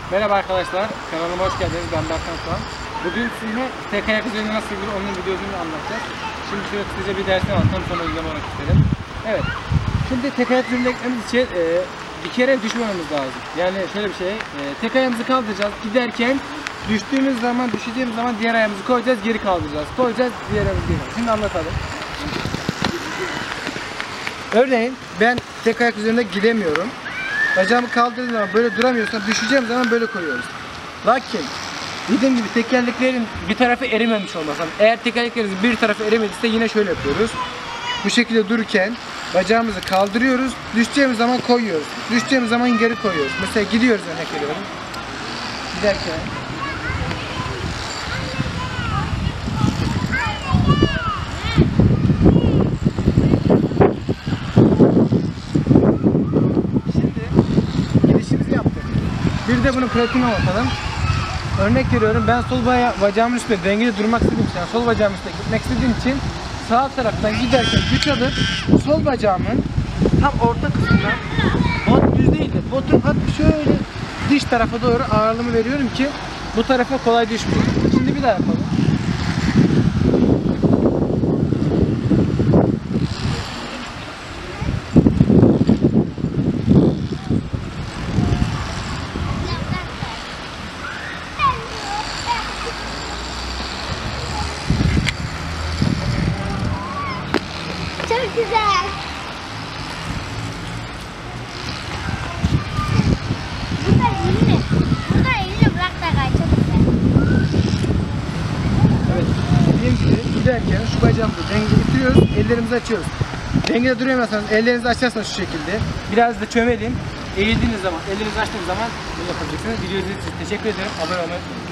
Merhaba arkadaşlar, kanalıma hoş geldiniz. Ben Berkan Soğan. Bugün sizinle tek ayak üzerinde nasıl gidiyor onun videosunu anlatacağız. Şimdi şöyle kısaca bir dersini anlatalım, sonra uygulama olarak isterim. Evet, şimdi tek ayak üzerinde gitmemiz için bir kere düşmememiz lazım. Yani şöyle bir şey, tek ayağımızı kaldıracağız, giderken düşeceğimiz zaman diğer ayağımızı koyacağız, geri kaldıracağız. Koyacağız, diğer ayağımızı geri kaldıracağız. Şimdi anlatalım. Örneğin ben tek ayak üzerinde gidemiyorum. Bacağımı kaldırdığım zaman böyle duramıyorsam düşeceğim zaman böyle koyuyoruz. Lakin dediğim gibi tekerleklerin bir tarafı erimemiş olmasın. Eğer tekerleklerin bir tarafı erimediyse yine şöyle yapıyoruz. Bu şekilde dururken bacağımızı kaldırıyoruz. Düşeceğimiz zaman koyuyoruz. Düşeceğimiz zaman geri koyuyoruz. Mesela gidiyoruz, örnek veriyorum. Giderken bir de bunun pratiğine bakalım. Örnek veriyorum, ben sol bacağımın üstünde dengeli durmak istediğim için, yani sol bacağımın üstünde gitmek istediğim için sağ taraftan giderken güç alıp sol bacağımın tam orta kısmına, bot düz değil de botun hafif şöyle dış tarafa doğru ağırlığımı veriyorum ki bu tarafa kolay düşmüyor. Şimdi bir daha yapalım. Çok güzel. Bu da iyi mi? Bu da iyi mi? Bırak da kay. Çok güzel. Evet, dediğim gibi giderken şu bacağımızı dengeli tutuyoruz, ellerimizi açıyoruz. Dengede duramıyorsanız ellerinizi açarsanız şu şekilde. Biraz da çömelin. Eğildiğiniz zaman, ellerinizi açtığınız zaman bunu yapabileceksiniz. Videoyu izlediğiniz için teşekkür ederim. Abone olmayı unutmayın.